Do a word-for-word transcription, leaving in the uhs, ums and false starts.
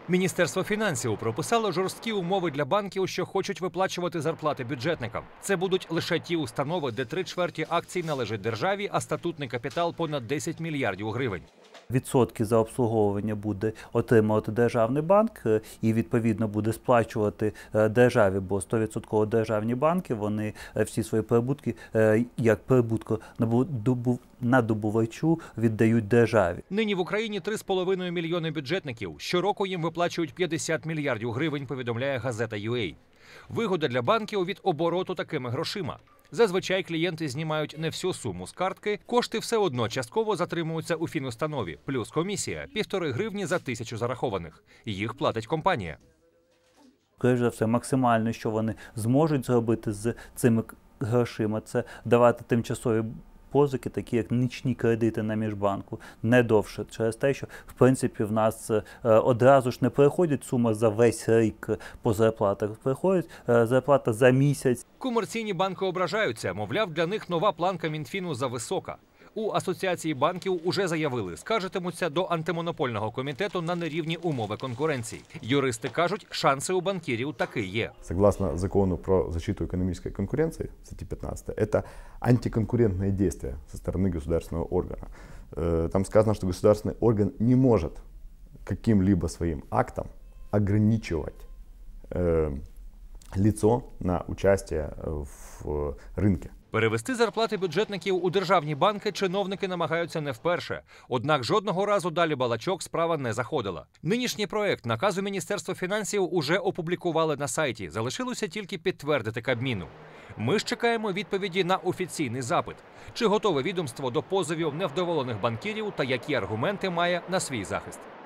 Міністерство фінансів прописало жорсткі умови для банків, що хочуть виплачувати зарплати бюджетникам. Це будуть лише ті установи, де три чверті акцій належать державі, а статутний капітал – понад десять мільярдів гривень. Відсотки за обслуговування буде отримувати державний банк і, відповідно, буде сплачувати державі, бо сто відсотків державні банки, вони всі свої прибутки, як прибутку надобувачу, віддають державі. Нині в Україні три з половиною мільйони бюджетників. Щороку їм виплачують п'ятдесят мільярдів гривень, повідомляє газета ю ей. Вигода для банків від обороту такими грошима. Зазвичай клієнти знімають не всю суму з картки, кошти все одно частково затримуються у фінустанові, плюс комісія – півтори гривні за тисячу зарахованих. Їх платить компанія. Перш за все, максимально, що вони зможуть зробити з цими грошима, це давати тимчасові позики, такі як нічні кредити на міжбанку, не довше, через те, що, в принципі, в нас одразу ж не переходить сума за весь рік по зарплатах, переходить зарплата за місяць. Комерційні банки ображаються, мовляв, для них нова планка Мінфіну зависока. У Асоціації банків уже заявили, скаржитимуться до антимонопольного комітету на нерівні умови конкуренції. Юристи кажуть, шанси у банкірів таки є. Согласно закону про защиту экономической конкуренции, статьи пятнадцатой, это антиконкурентное действие со стороны государственного органа. Там сказано, что государственный орган не может каким-либо своим актом ограничивать э, лицо на участие в рынке. Перевести зарплати бюджетників у державні банки чиновники намагаються не вперше. Однак жодного разу далі балачок справа не заходила. Нинішній проект наказу Міністерства фінансів уже опублікували на сайті. Залишилося тільки підтвердити Кабміну. Ми ж чекаємо відповіді на офіційний запит. Чи готове відомство до позовів невдоволених банкірів та які аргументи має на свій захист.